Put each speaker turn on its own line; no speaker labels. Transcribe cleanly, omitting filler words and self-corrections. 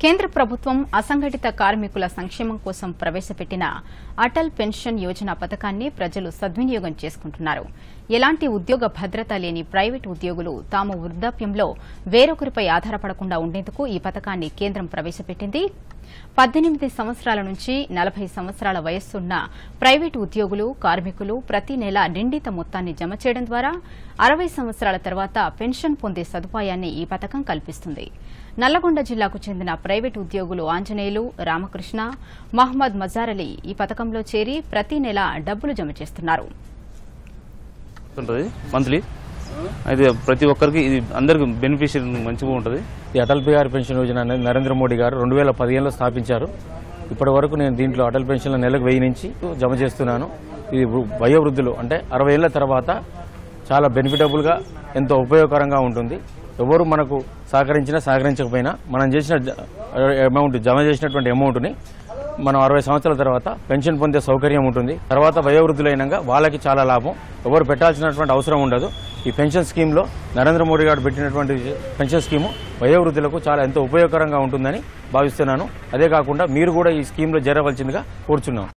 కేంద్ర ప్రభుత్వం అసంఘటిత కార్మికుల సంక్షేమం కోసం ప్రవేశపెట్టిన అటల్ పెన్షన్ యోజన పథకాన్ని ప్రజలు సద్వినియోగం చేసుకుంటున్నారు. ఎలాంటి ఉద్యోగ భద్రత లేని ప్రైవేటు ఉద్యోగులు తాము వృద్ధాప్యంలో వేరొకరిపై ఆధారపడకుండా ఉండేందుకు ఈ పథకాన్ని కేంద్రం ప్రవేశపెట్టింది. 18 సంవత్సరాల నుంచి 40 సంవత్సరాల వయస్సున్న ప్రైవేటు ఉద్యోగులు, కార్మికులు ప్రతి నెల నిండిత మొత్తాన్ని జమ చేయడం ద్వారా 60 సంవత్సరాల తర్వాత పెన్షన్ పొందే సదుపాయాన్ని ఈ పథకం కల్పిస్తుంది. నల్లగొండ జిల్లాకు చెందిన ప్రైవేటు ఉద్యోగులు ఆంజనేయులు, రామకృష్ణ, మహ్మద్ మజార్ అలీ ఈ పథకంలో చేరి ప్రతి నెల డబ్బులు జమ చేస్తున్నారు.
అయితే ప్రతి ఒక్కరికి ఇది అందరికి బెనిఫిషియరీ మంచిగా ఉంటుంది.
ఈ అటల్ బిహారీ పెన్షన్ యోజన అనేది నరేంద్ర మోడీ గారు 2015లో స్థాపించారు. ఇప్పటి వరకు నేను దీంట్లో అటల్ పెన్షన్ల నెలకు 1000 నుంచి జమ చేస్తున్నాను. ఇది వయోవృద్ధులు అంటే 60 ఏళ్ల తర్వాత చాలా బెనిఫిటబుల్గా ఎంతో ఉపయోగకరంగా ఉంటుంది. ఎవరు మనకు సహకరించకపోయినా మనం చేసిన అమౌంట్ జమ చేసినటువంటి అమౌంట్ని మనం 60 సంవత్సరాల తర్వాత పెన్షన్ పొందే సౌకర్యం ఉంటుంది. తర్వాత వయోవృద్ధులైనాక వాళ్ళకి చాలా లాభం, ఎవరు పెట్టాల్సినటువంటి అవసరం ఉండదు. ఈ పెన్షన్ స్కీమ్లో నరేంద్ర మోడీ గారు పెట్టినటువంటి పెన్షన్ స్కీము వయోవృద్ధులకు చాలా ఎంతో ఉపయోగకరంగా ఉంటుందని భావిస్తున్నాను. అదే కాకుండా మీరు కూడా ఈ స్కీమ్లో చేరవలసిందిగా కోరుచున్నాం.